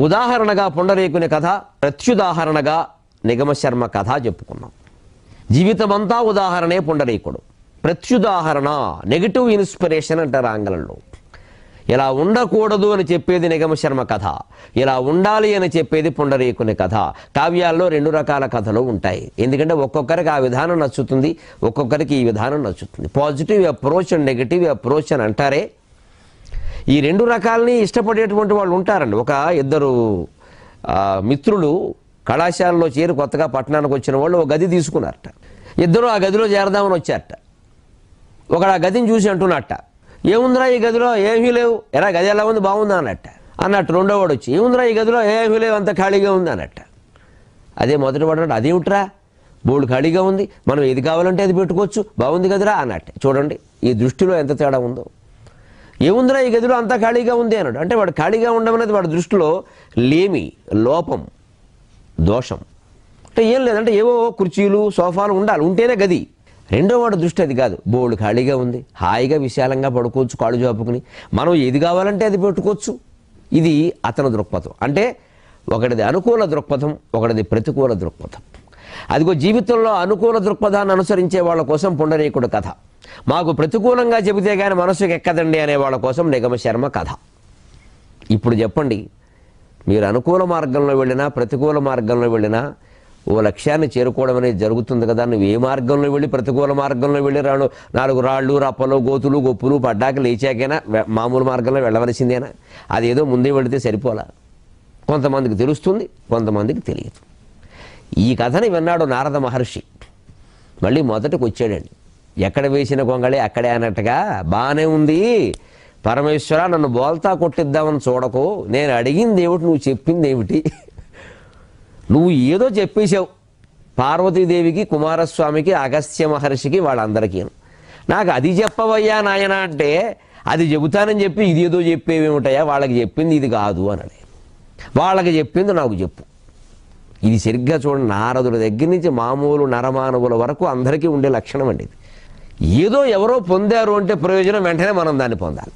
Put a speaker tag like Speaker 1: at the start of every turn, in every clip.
Speaker 1: ఉదాహరణగా పుండరీకుని కథ, ప్రత్యుదాహరణగా నిగమశర్మ కథ చెప్పుకున్నాం. జీవితమంతా ఉదాహరణే పుండరీకుడు. ప్రత్యుదాహరణ నెగిటివ్ ఇన్స్పిరేషన్ అంటారు ఆంగ్లంలో. ఇలా ఉండకూడదు అని చెప్పేది నిగమశర్మ కథ, ఇలా ఉండాలి అని చెప్పేది పుండరీకుని కథ. కావ్యాల్లో రెండు రకాల కథలు ఉంటాయి. ఎందుకంటే ఒక్కొక్కరికి ఆ విధానం నచ్చుతుంది, ఒక్కొక్కరికి ఈ విధానం నచ్చుతుంది. Positive approach and negative approach అని అంటారే, ఈ రెండు రకాలని ఇష్టపడేటువంటి వాళ్ళు ఉంటారండి. ఒక ఇద్దరు మిత్రులు కళాశాలలో చేరి కొత్తగా పట్టణానికి వచ్చిన వాళ్ళు ఒక గది తీసుకున్నారట. ఇద్దరు ఆ గదిలో చేరదామని వచ్చారట. ఒకడు ఆ గదిని చూసి అంటున్నట్ట, ఏముందిరా ఈ గదిలో, ఏమీ లేవు, ఎరా గది ఎలా ఉంది, బాగుందా అన్నట్టు రెండో వాడు వచ్చి, ఏముందిరా ఈ గదిలో, ఏమీ లేవు, అంత ఖాళీగా ఉంది అన్నట్ట. అదే మొదటి వాడు అంటే, అదేమిట్రా బోర్డు ఖాళీగా ఉంది, మనం ఏది కావాలంటే అది పెట్టుకోవచ్చు, బాగుంది కదరా అన్నట్టు. చూడండి ఈ దృష్టిలో ఎంత తేడా ఉందో. ఏముందిరా ఈ గదిలో అంతా ఖాళీగా ఉంది అన్నాడు అంటే వాడు ఖాళీగా ఉండమనేది వాడి దృష్టిలో లేమి, లోపం, దోషం. అంటే ఏం లేదంటే ఏవో కుర్చీలు సోఫాలు ఉండాలి, ఉంటేనే గది. రెండో వాడు దృష్టి అది కాదు, బోర్డు ఖాళీగా ఉంది, హాయిగా విశాలంగా పడుకోవచ్చు కాళ్ళు చాపుకుని, మనం ఏది కావాలంటే అది పెట్టుకోవచ్చు. ఇది అతని దృక్పథం. అంటే ఒకటిది అనుకూల దృక్పథం, ఒకటిది ప్రతికూల దృక్పథం. అదిగో జీవితంలో అనుకూల దృక్పథాన్ని అనుసరించే వాళ్ళ కోసం పుండరీకుడు కథ, మాకు ప్రతికూలంగా చెబితే కానీ మనసుకు ఎక్కదండి అనే వాళ్ళ కోసం నిగమశర్మ కథ. ఇప్పుడు చెప్పండి, మీరు అనుకూల మార్గంలో వెళ్ళినా ప్రతికూల మార్గంలో వెళ్ళినా ఓ లక్ష్యాన్ని చేరుకోవడం అనేది జరుగుతుంది కదా. నువ్వు ఏ మార్గంలో వెళ్ళి ప్రతికూల మార్గంలో వెళ్ళి నాలుగు రాళ్ళు రప్పలు గోతులు గొప్పులు పడ్డాక లేచాకైనా మామూలు మార్గంలో వెళ్ళవలసిందేనా? అదేదో ముందే వెళితే సరిపోలా. కొంతమందికి తెలుస్తుంది, కొంతమందికి తెలియదు. ఈ కథని విన్నాడు నారద మహర్షి. మళ్ళీ మొదటికి వచ్చాడండి. ఎక్కడ వేసిన కొంగళి అక్కడే అన్నట్టుగా, బాగానే ఉంది పరమేశ్వర, నన్ను బోల్తా కొట్టిద్దామని చూడకు, నేను అడిగింది ఏమిటి, నువ్వు చెప్పింది ఏమిటి? నువ్వు ఏదో చెప్పేశావు పార్వతీదేవికి, కుమారస్వామికి, అగస్త్య మహర్షికి, వాళ్ళందరికీ. నాకు అది చెప్పవయ్యా నాయన అంటే, అది చెబుతానని చెప్పి ఇదేదో చెప్పేవేమిటయా, వాళ్ళకి చెప్పింది ఇది కాదు అన్నాడు. వాళ్ళకి చెప్పింది నాకు చెప్పు. ఇది సరిగ్గా చూడండి, నారదుల దగ్గర నుంచి మామూలు నరమానవుల వరకు అందరికీ ఉండే లక్షణం అండి ఇది. ఏదో ఎవరో పొందారు అంటే ప్రయోజనం వెంటనే మనం దాన్ని పొందాలి.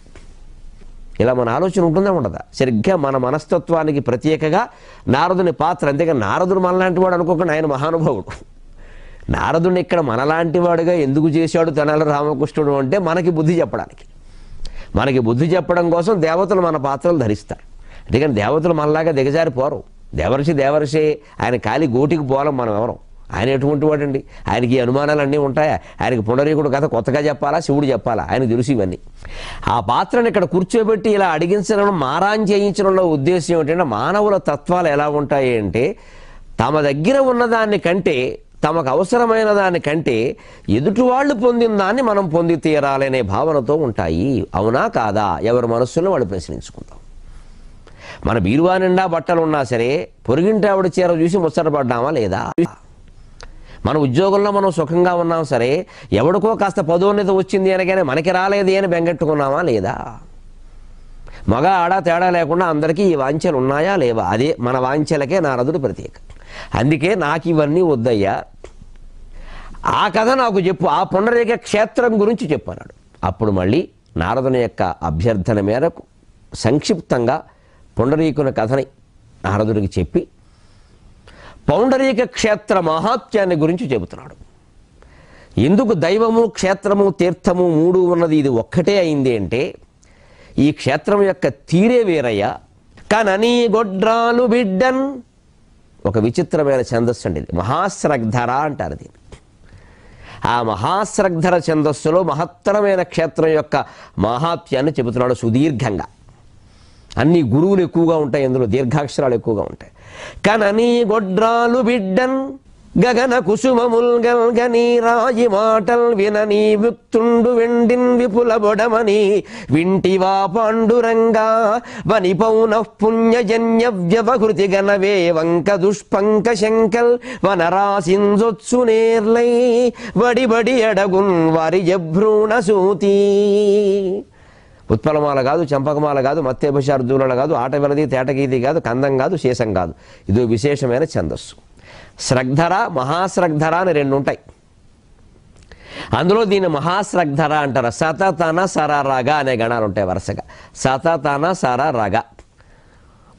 Speaker 1: ఇలా మన ఆలోచన ఉంటుందా ఉండదా? సరిగ్గా మన మనస్తత్వానికి ప్రత్యేకగా నారదుని పాత్ర. అంతేగాని నారదుడు మనలాంటి వాడు అనుకోకుండా ఆయన మహానుభావుడు. నారదుని ఇక్కడ మనలాంటి వాడుగా ఎందుకు చేశాడు తెనాలి రామకృష్ణుడు అంటే మనకి బుద్ధి చెప్పడానికి. మనకి బుద్ధి చెప్పడం కోసం దేవతలు మన పాత్రలు ధరిస్తారు. అందుకని దేవతలు మనలాగా దిగజారిపోరు. దేవర్షి ఆయన కాలి గోటికి పోలం మనం ఎవరం. ఆయన ఎటువంటి వాడండి? ఆయనకి అనుమానాలు అన్నీ ఉంటాయా? ఆయనకి పుండరీకుడు కథ కొత్తగా చెప్పాలా, శివుడు చెప్పాలా? ఆయన తెలుసు ఇవన్నీ. ఆ పాత్రను ఇక్కడ కూర్చోబెట్టి ఇలా అడిగించడం, మారాన్ చేయించడంలో ఉద్దేశం ఏమిటంటే, మానవుల తత్వాలు ఎలా ఉంటాయి అంటే, తమ దగ్గర ఉన్నదాన్ని కంటే, తమకు అవసరమైన దానికంటే ఎదుటివాళ్ళు పొందిన దాన్ని మనం పొంది తీరాలనే భావనతో ఉంటాయి. అవునా కాదా? ఎవరి మనస్సులో వాళ్ళు ప్రశ్నించుకుంటాం. మన బీరువా నిండా బట్టలు ఉన్నా సరే పొరుగింటి ఆవిడ చీర చూసి ముచ్చటపడ్డామా లేదా? మన ఉద్యోగంలో మనం సుఖంగా ఉన్నాం సరే, ఎవడికో కాస్త పదోన్నతి వచ్చింది అనగానే మనకి రాలేదు అని బెంగెట్టుకున్నామా లేదా? మగ ఆడ తేడా లేకుండా అందరికీ ఈ వాంఛలు ఉన్నాయా లేవా? అదే మన వాంఛలకే నారదుడు ప్రత్యేక. అందుకే నాకు ఇవన్నీ వద్దయ్యా, ఆ కథ నాకు చెప్పు, ఆ పుండరీక క్షేత్రం గురించి చెప్పన్నాడు. అప్పుడు మళ్ళీ నారదుని యొక్క అభ్యర్థన మేరకు సంక్షిప్తంగా పుండరీకుని కథని నారదుడికి చెప్పి పౌండరీక క్షేత్ర మహాత్యాన్ని గురించి చెబుతున్నాడు. ఎందుకు దైవము, క్షేత్రము, తీర్థము మూడు ఉన్నది ఇది ఒక్కటే అయింది అంటే, ఈ క్షేత్రం యొక్క తీరే వేరయ్యా. కననీ గొడ్రాలు బిడ్డన్, ఒక విచిత్రమైన ఛందస్సు అండి ఇది. మహాశ్రగ్ధర అంటారు దీన్ని. ఆ మహాశ్రగ్ధర ఛందస్సులో మహత్తరమైన క్షేత్రం యొక్క మహాత్యాన్ని చెబుతున్నాడు సుదీర్ఘంగా. అన్ని గురువులు ఎక్కువగా ఉంటాయి, అందులో దీర్ఘాక్షరాలు ఎక్కువగా ఉంటాయి. కననీ గొడ్రాలు బిడ్డన్ గగన కుసుమముల్ గల్గని రాయి మాటల్ వినని విక్తుండు వెండిన్ విపుల బొడమని వింటివా పాండురంగా వని పౌన పుణ్యజన్య వ్యవహృతి గణవే వంక దుష్పంక శంకల్ వనరాసింజొత్సు నేర్లై బడి బడి ఎడగున్ వారి జభ్రూణ సూతి. ఉత్పలమాల కాదు, చంపకమాల కాదు, మత్తేభశార్దూలన కాదు, ఆటవెలది తేటగీతి కాదు, కందం కాదు, శేషం కాదు. ఇదో విశేషమైన ఛందస్సు. శ్రగ్ధర, మహాశ్రగ్ధర అని రెండు ఉంటాయి. అందులో దీన్ని మహాశ్రగ్ధర అంటారు. సత తన సర రగ అనే గణాలు ఉంటాయి వరుసగా. సత తన సర రగ.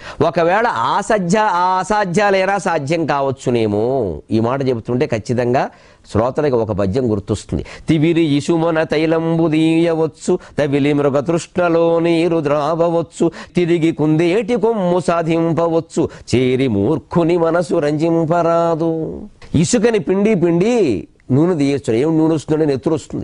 Speaker 1: ఒకవేళ అసాధ్యాలేరా సాధ్యం కావచ్చునేమో. ఈ మాట చెబుతుంటే ఖచ్చితంగా శ్రోతలకు ఒక పద్యం గుర్తొస్తుంది. తివిరి ఇసుమన తైలంబు దీయవచ్చు, తవిలి మృగతృష్ణలో నీరు ద్రావవచ్చు, తిరిగి కుందేటి కొమ్ము సాధింపవచ్చు, చేరి మూర్ఖుని మనసు రంజింపరాదు. ఇసుకని పిండి పిండి నూనె తీయచ్చు. ఏం నూనె వస్తుందంటే నెత్తురు వస్తుంది,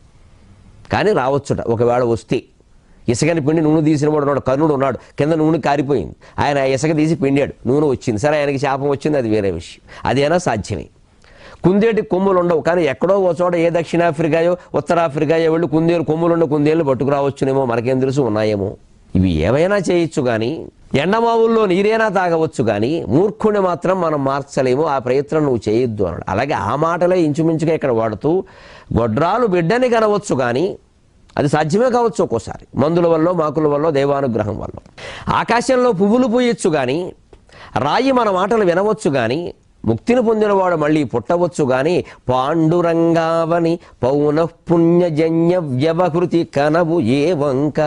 Speaker 1: కానీ రావచ్చుట. ఒకవేళ వస్తే ఇసుకని పిండి నూనె తీసిన వాడు ఉన్నాడు, కర్ణుడు ఉన్నాడు, కింద నూనె కారిపోయింది, ఆయన ఇసుక తీసి పిండాడు, నూనె వచ్చింది. సరే, ఆయనకి శాపం వచ్చింది, అది వేరే విషయం. అదేనా సాధ్యమే. కుందేటి కొమ్ములు ఉండవు, కానీ ఎక్కడో ఓ చోట ఏ దక్షిణాఫ్రికాయో ఉత్తరాఫ్రికాయో వెళ్ళి కుందేలు కొమ్ములుండ కుందేళ్ళు పట్టుకురావచ్చునేమో, మనకేం తెలుసు, ఉన్నాయేమో. ఇవి ఏవైనా చేయొచ్చు, కానీ ఎండమావుల్లో నీరైనా తాగవచ్చు, కానీ మూర్ఖుని మాత్రం మనం మార్చలేము, ఆ ప్రయత్నం నువ్వు చేయొద్దు అన్నాడు. అలాగే ఆ మాటలే ఇంచుమించుగా ఇక్కడ వాడుతూ, గొడ్రాలు బిడ్డని కనవచ్చు, కానీ అది సాధ్యమే కావచ్చు ఒక్కోసారి, మందుల వల్ల మాకుల వల్ల దైవానుగ్రహం వల్ల. ఆకాశంలో పువ్వులు పూయొచ్చు, కానీ రాయి మన మాటలు వినవచ్చు, కానీ ముక్తిని పొందినవాడు మళ్ళీ పుట్టవచ్చు, కానీ పాండురంగావని పౌనఃపుణ్యజన్య వ్యవహృతి కనవు ఏ వంక.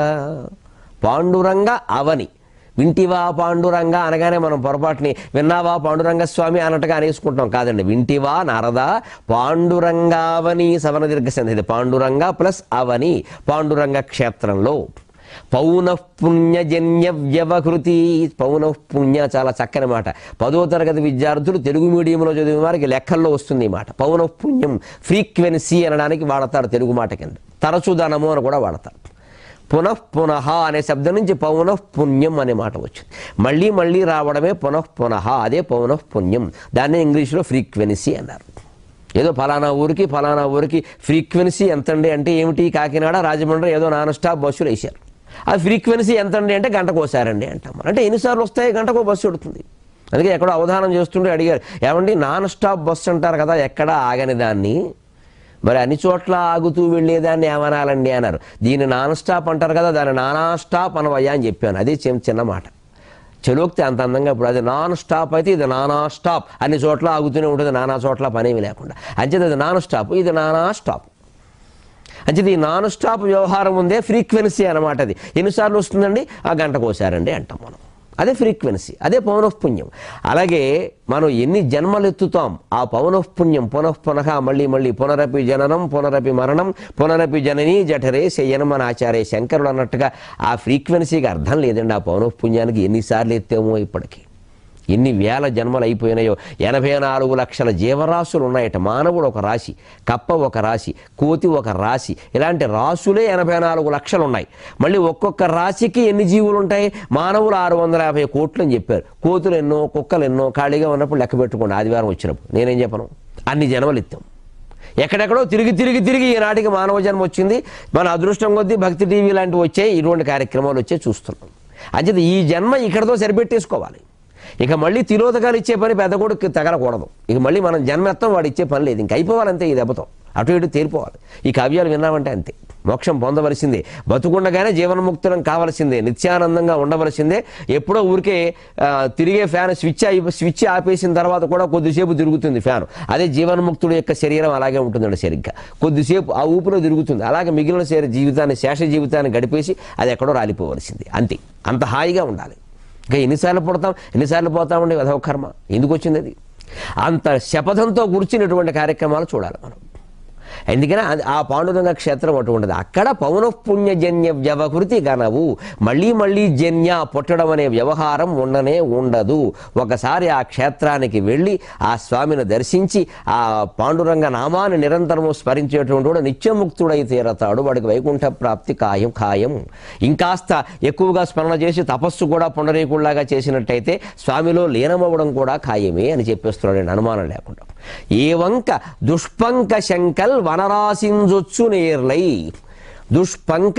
Speaker 1: పాండురంగ అవని, వింటివా పాండురంగ అనగానే మనం పొరపాటుని విన్నావా పాండురంగ స్వామి అన్నట్టుగా అనేసుకుంటాం. కాదండి, వింటివా నారద పాండురంగావని సవన దీర్ఘ సంధి. ఇది పాండురంగ ప్లస్ అవని, పాండురంగ క్షేత్రంలో. పౌనఃపుణ్యజన్య వ్యవహృతి. పౌనఃపుణ్య చాలా చక్కని మాట. 10వ తరగతి విద్యార్థులు తెలుగు మీడియంలో చదివిన వారికి లెక్కల్లో వస్తుంది ఈ మాట. పౌనఃపుణ్యం ఫ్రీక్వెన్సీ అనడానికి వాడతారు తెలుగు మాట కింద. తరచుదనము అని కూడా వాడతారు. పునఃపునః అనే శబ్దం నుంచి పౌనఃపుణ్యం అనే మాట వచ్చింది. మళ్ళీ మళ్ళీ రావడమే పునఃపునః, అదే పౌనఃపుణ్యం. దాన్ని ఇంగ్లీష్లో ఫ్రీక్వెన్సీ అన్నారు. ఏదో ఫలానా ఊరికి ఫ్రీక్వెన్సీ ఎంతండి అంటే ఏమిటి, కాకినాడ రాజమండ్రి ఏదో నాన్ స్టాప్ బస్సులు వేశారు. ఆ ఫ్రీక్వెన్సీ ఎంతండి అంటే గంటకోసారండి అంటాం. అంటే ఎన్నిసార్లు వస్తాయి, గంటకో బస్సు ఎడుతుంది. అందుకే ఎక్కడో అవధానం చేస్తుంటే అడిగారు, ఏమండి నాన్ స్టాప్ బస్సు అంటారు కదా, ఎక్కడ ఆగని దాన్ని మరి అన్ని చోట్ల ఆగుతూ వెళ్ళేదాన్ని ఏమనాలండి అన్నారు. దీన్ని నాన్ స్టాప్ అంటారు కదా, దాన్ని నానా స్టాప్ అనవయ్యా అని చెప్పాను. అదే చిన్న మాట, చలోక్తి అంత అందంగా. ఇప్పుడు అది నాన్ స్టాప్ అయితే ఇది నానా స్టాప్, అన్ని చోట్ల ఆగుతూనే ఉంటుంది, నానా చోట్ల పనేమి లేకుండా. అంచేది అది నాన్ స్టాప్, ఇది నానా స్టాప్. అంచేది ఈ నాన్ స్టాప్ వ్యవహారం ఉందే ఫ్రీక్వెన్సీ అనమాట. అది ఎన్నిసార్లు వస్తుందండి, ఆ గంటకోసారండి అంటాం మనం. అదే ఫ్రీక్వెన్సీ, అదే పౌనఃపుణ్యం. అలాగే మనం ఎన్ని జన్మలు ఎత్తుతాం, ఆ పౌనఃపుణ్యం పునఃపునః మళ్ళీ మళ్ళీ పునరపి జననం పునరపి మరణం పునరపి జననీ జఠరే శయనం అని ఆచార్య శంకరుడు అన్నట్టుగా ఆ ఫ్రీక్వెన్సీకి అర్థం లేదండి. ఆ పౌనఃపుణ్యానికి ఎన్నిసార్లు ఎత్తామో ఇప్పటికీ, ఎన్ని వేల జన్మలు అయిపోయినాయో. 84 లక్షల జీవరాశులు ఉన్నాయట. మానవుడు ఒక రాశి, కప్ప ఒక రాశి, కోతి ఒక రాశి, ఇలాంటి రాశులే 84 లక్షలు ఉన్నాయి. మళ్ళీ ఒక్కొక్క రాశికి ఎన్ని జీవులు ఉంటాయి? మానవులు 650 కోట్లు అని చెప్పారు. కోతులు ఎన్నో, కుక్కలు ఎన్నో. ఖాళీగా ఉన్నప్పుడు లెక్క పెట్టుకోండి, ఆదివారం వచ్చినప్పుడు. నేనేం చెప్పను, అన్ని జన్మలు ఎత్తాం. ఎక్కడెక్కడో తిరిగి ఈనాటికి మానవ జన్మ వచ్చింది. మన అదృష్టం కొద్దీ భక్తి టీవీ లాంటివి వచ్చాయి, ఇటువంటి కార్యక్రమాలు వచ్చాయి, చూస్తున్నాం. అంచేది ఈ జన్మ ఇక్కడతో సరిపెట్టేసుకోవాలి. ఇక మళ్ళీ తిలోదకాలు ఇచ్చే పని పెద్ద కొడుకు తగలకూడదు. ఇక మళ్ళీ మనం జన్మెత్తం వాడు ఇచ్చే పని లేదు, ఇంక అయిపోవాలంతే. ఈ దెబ్బతో అటు ఇటు తేలిపోవాలి. ఈ కావ్యాలు విన్నామంటే అంతే, మోక్షం పొందవలసిందే, బతుకుండగానే జీవన్ముక్తులం కావలసిందే, నిత్యానందంగా ఉండవలసిందే. ఎప్పుడో ఊరికే తిరిగే ఫ్యాన్ స్విచ్ ఆపేసిన తర్వాత కూడా కొద్దిసేపు తిరుగుతుంది ఫ్యాన్. అదే జీవన్ముక్తుడు యొక్క శరీరం అలాగే ఉంటుందండి. సరిగ్గా కొద్దిసేపు ఆ ఊపిలో తిరుగుతుంది. అలాగే మిగిలిన శేష జీవితాన్ని గడిపేసి అది ఎక్కడో రాలిపోవలసిందే. అంతే, అంత హాయిగా ఉండాలి. ఇంకా ఎన్నిసార్లు పుడతాం, ఎన్నిసార్లు పోతామండి, అదొక కర్మ. ఎందుకు వచ్చింది అది? అంత శపథంతో కూర్చున్నటువంటి కార్యక్రమాలు చూడాలి మనం. ఎందుకని ఆ పాండురంగ క్షేత్రం అటువంటిది. అక్కడ పౌనఃపుణ్యజన్య వ్యవహృతి గనవు. మళ్ళీ మళ్ళీ జన్య పుట్టడం అనే వ్యవహారం ఉండనే ఉండదు. ఒకసారి ఆ క్షేత్రానికి వెళ్ళి ఆ స్వామిని దర్శించి ఆ పాండురంగ నామాన్ని నిరంతరము స్మరించేటువంటి వాడు నిత్యముక్తుడై తీరతాడు. వాడికి వైకుంఠ ప్రాప్తి ఖాయం. ఇంకాస్త ఎక్కువగా స్మరణ చేసి తపస్సు కూడా పుండరీకుల్లాగా చేసినట్టయితే స్వామిలో లీనమవ్వడం కూడా ఖాయమే అని చెప్పేస్తున్నాడు, అనుమానం లేకుండా. ఏవంక దుష్పంక శంకల్ వనరాసింజొచ్చు నేర్లై. దుష్పంక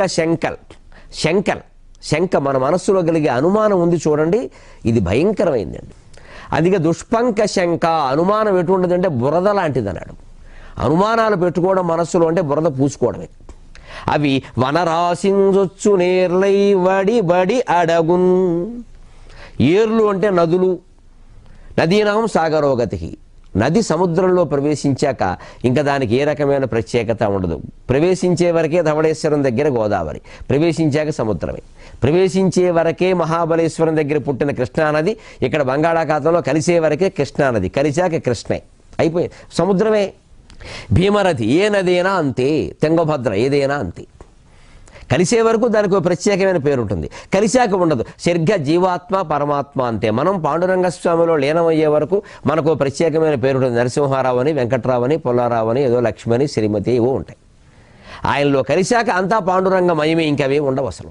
Speaker 1: శంక మన మనస్సులో కలిగే అనుమానం ఉంది చూడండి, ఇది భయంకరమైందండి. అందుకే దుష్పంక శంక, అనుమానం ఎటువంటిదంటే బురద లాంటిది అన్నాడు. అనుమానాలు పెట్టుకోవడం మనస్సులో అంటే బురద పూసుకోవడమే. అవి వనరాసింజొచ్చు నేర్లై వడి అడగున్. ఏర్లు అంటే నదులు, నదీనాం సాగరోగతి. నది సముద్రంలో ప్రవేశించాక ఇంకా దానికి ఏ రకమైన ప్రత్యేకత ఉండదు. ప్రవేశించే వరకే ధవళేశ్వరం దగ్గర గోదావరి, ప్రవేశించాక సముద్రమే. ప్రవేశించే వరకే మహాబలేశ్వరం దగ్గర పుట్టిన కృష్ణానది ఇక్కడ బంగాళాఖాతంలో కలిసే వరకే కృష్ణానది, కలిశాక కృష్ణే అయిపోయింది, సముద్రమే. భీమరథి ఏ నదైనా అంతే, తుంగభద్ర ఏదైనా అంతే. కలిసే వరకు దానికి ఒక ప్రత్యేకమైన పేరు ఉంటుంది, కలిశాక ఉండదు. సరిగ్గా జీవాత్మ పరమాత్మ అంతే. మనం పాండురంగ స్వామిలో లీనమయ్యే వరకు మనకు ప్రత్యేకమైన పేరు ఉంటుంది. నరసింహారావు అని, వెంకట్రావు అని, పుల్లారావు అని, ఏదో లక్ష్మణి, శ్రీమతి ఏవో ఉంటాయి. ఆయనలో కలిశాక అంతా పాండురంగమయమే, ఇంకవే ఉండవు అసలు.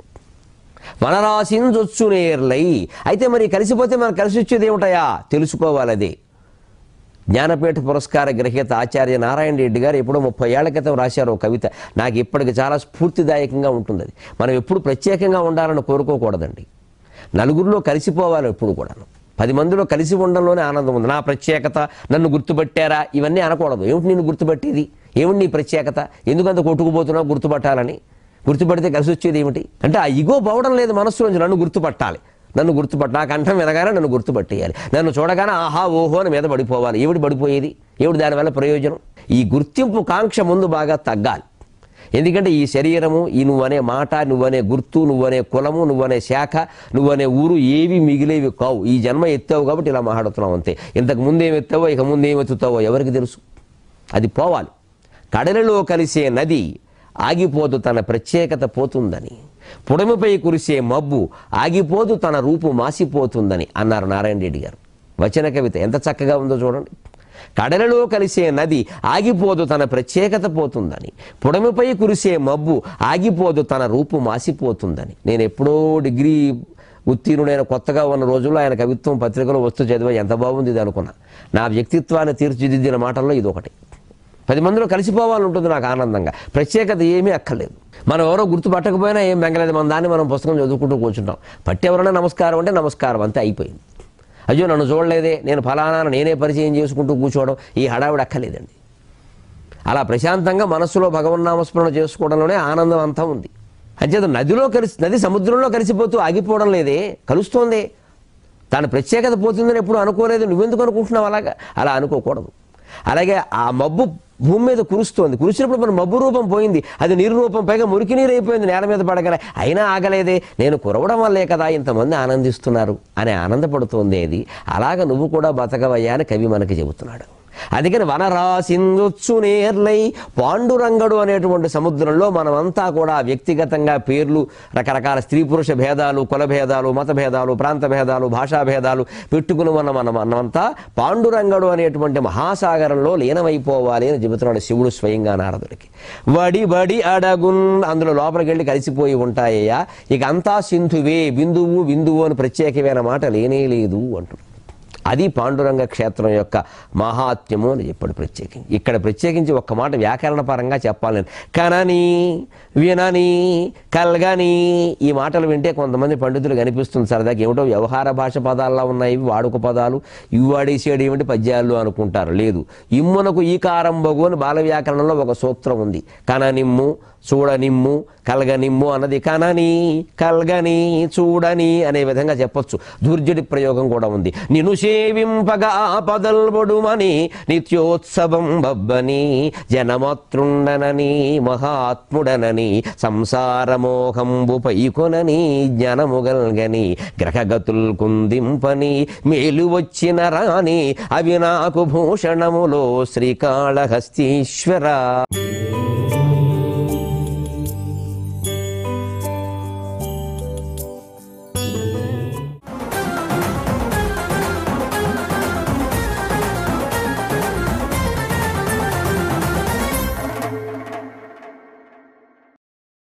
Speaker 1: మనరాసించొచ్చు నేర్లై. అయితే మరి కలిసిపోతే మనకు కలిసి వచ్చేది ఏమిటయా తెలుసుకోవాలి. అదే జ్ఞానపీఠ పురస్కార గ్రహీత ఆచార్య నారాయణ రెడ్డి గారు ఎప్పుడో 30 ఏళ్ల క్రితం రాశారు ఒక కవిత. నాకు ఇప్పటికి చాలా స్ఫూర్తిదాయకంగా ఉంటుంది. అది మనం ఎప్పుడు ప్రత్యేకంగా ఉండాలని కోరుకోకూడదండి. నలుగురిలో కలిసిపోవాలి ఎప్పుడు కూడాను. 10 మందిలో కలిసి ఉండడంలోనే ఆనందం ఉంది. నా ప్రత్యేకత, నన్ను గుర్తుపట్టారా, ఇవన్నీ అనకూడదు. ఏమిటి నిన్ను గుర్తుపట్టేది, ఏమిటి నీ ప్రత్యేకత, ఎందుకంత కొట్టుకుపోతున్నావు గుర్తుపట్టాలని? గుర్తుపడితే కలిసి వచ్చేది ఏమిటి అంటే ఆ ఇగో పోవడం లేదు మనస్సులోంచి. నన్ను గుర్తుపట్టాలి, నన్ను గుర్తుపట్ట, నా కంఠం వినగానే నన్ను గుర్తుపట్టేయాలి, నన్ను చూడగానే ఆహా ఓహో అని మీద పడిపోవాలి. ఏమిటి పడిపోయేది, ఏమిటి దానివల్ల ప్రయోజనం? ఈ గుర్తింపు కాంక్ష ముందు బాగా తగ్గాలి. ఎందుకంటే ఈ శరీరము, ఈ నువ్వనే మాట, నువ్వనే గుర్తు, నువ్వనే కులము, నువ్వనే శాఖ, నువ్వనే ఊరు ఏవి మిగిలేవి కావు. ఈ జన్మ ఎత్తావు కాబట్టి ఇలా మాట్లాడుతున్నావు అంతే. ఇంతకు ముందేం ఎత్తావో ఇక ముందేం ఎత్తుతావో ఎవరికి తెలుసు? అది పోవాలి. కడలిలో కలిసే నది ఆగిపోదు తన ప్రత్యేకత పోతుందని, పుడమిపై కురిసే మబ్బు ఆగిపోదు తన రూపు మాసిపోతుందని అన్నారు నారాయణ రెడ్డి గారు. వచన కవిత ఎంత చక్కగా ఉందో చూడండి. కడలిలో కలిసే నది ఆగిపోదు తన ప్రత్యేకత పోతుందని, పుడమిపై కురిసే మబ్బు ఆగిపోదు తన రూపు మాసిపోతుందని. నేను ఎప్పుడో డిగ్రీ ఉత్తీర్ణుడైన కొత్తగా ఉన్న రోజుల్లో ఆయన కవిత్వం పత్రికలో వస్తూ చదివా, ఎంత బాగుంది ఇది అనుకున్నా. నా వ్యక్తిత్వాన్ని తీర్చిదిద్దిన మాటల్లో ఇది ఒకటి. 10 మందిలో కలిసిపోవాలని ఉంటుంది నాకు ఆనందంగా. ప్రత్యేకత ఏమీ అక్కర్లేదు. మనం ఎవరో గుర్తుపట్టకపోయినా ఏం బెంగలేదు, మన దాన్ని మనం పుస్తకం చదువుకుంటూ కూర్చుంటాం. పట్టి ఎవరైనా నమస్కారం అంటే నమస్కారం అంతే, అయిపోయింది. అయ్యో నన్ను చూడలేదే, నేను ఫలానా నేనే పరిచయం చేసుకుంటూ కూర్చోవడం, ఈ హడావిడి అక్కర్లేదండి. అలా ప్రశాంతంగా మనస్సులో భగవన్నామస్మరణ చేసుకోవడంలోనే ఆనందం అంతా ఉంది. అంచేత నది సముద్రంలో కలిసిపోతూ ఆగిపోవడం లేదే, కలుస్తోందే. దాని ప్రత్యేకత పోతుందని ఎప్పుడు అనుకోలేదు. నువ్వెందుకు అనుకుంటున్నావు అలాగా? అలా అనుకోకూడదు. అలాగే ఆ మబ్బు భూమి మీద కురుస్తోంది, కురిసినప్పుడు మన మబ్బు రూపం పోయింది, అది నీరు రూపం, పైగా మురికి నీరు అయిపోయింది నేల మీద పడగల. అయినా ఆగలేదే, నేను కురవడం వల్లే కదా ఇంతమంది ఆనందిస్తున్నారు అని ఆనందపడుతోంది. అది అలాగ నువ్వు కూడా బతకవయ్యా అని కవి మనకి చెబుతున్నాడు. అందుకని వనరాసించొచ్చు నేర్లై, పాండురంగడు అనేటువంటి సముద్రంలో మనమంతా కూడా వ్యక్తిగతంగా పేర్లు, రకరకాల స్త్రీ పురుష భేదాలు, కుల భేదాలు, మత భేదాలు, ప్రాంత భేదాలు, భాషా భేదాలు పెట్టుకుని మనమంతా పాండురంగడు అనేటువంటి మహాసాగరంలో లీనమైపోవాలి అని చెబుతున్నాడు శివుడు స్వయంగా నారదుడికి. వడి వడి అడగున్, అందులో లోపలికి వెళ్ళి కలిసిపోయి ఉంటాయ్యా, ఇక అంతా సింధువే, బిందువు విందువు అని ప్రత్యేకమైన మాట లేనే లేదు అంటున్నాడు. అది పాండురంగ క్షేత్రం యొక్క మహాత్మ్యము అని చెప్పాడు ప్రత్యేకించి. ఇక్కడ ప్రత్యేకించి ఒక్క మాట వ్యాకరణ పరంగా చెప్పాలని, కనని, వినని, కల్గని, ఈ మాటలు వింటే కొంతమంది పండితులు కనిపిస్తుంది సరదాకి ఏమిటో వ్యవహార భాష పదాల్లో ఉన్నాయి, వాడుక పదాలు, ఇవి వాడేసేడు ఏమిటి పద్యాలు అనుకుంటారు. లేదు, ఇమ్మునకు ఈ కారంబగు అని బాల వ్యాకరణంలో ఒక సూత్రం ఉంది. కననిమ్ము, చూడనిమ్ము, కల్గనిమ్ము అన్నది కనని, కల్గని, చూడని అనే విధంగా చెప్పొచ్చు. దుర్జటి ప్రయోగం కూడా ఉంది. నిన్ను సేవింపగా పదల్బొడుమని నిత్యోత్సవం బబ్బని, జనమాతృండనని మహాత్ముడనని, సంసారమోహంబు పైకొనని, జ్ఞానముగల్గని, గ్రహగతుల్ కుందింపని, మేలు వచ్చిన రాని, అవి నాకు భూషణములో శ్రీకాళహస్తీశ్వర.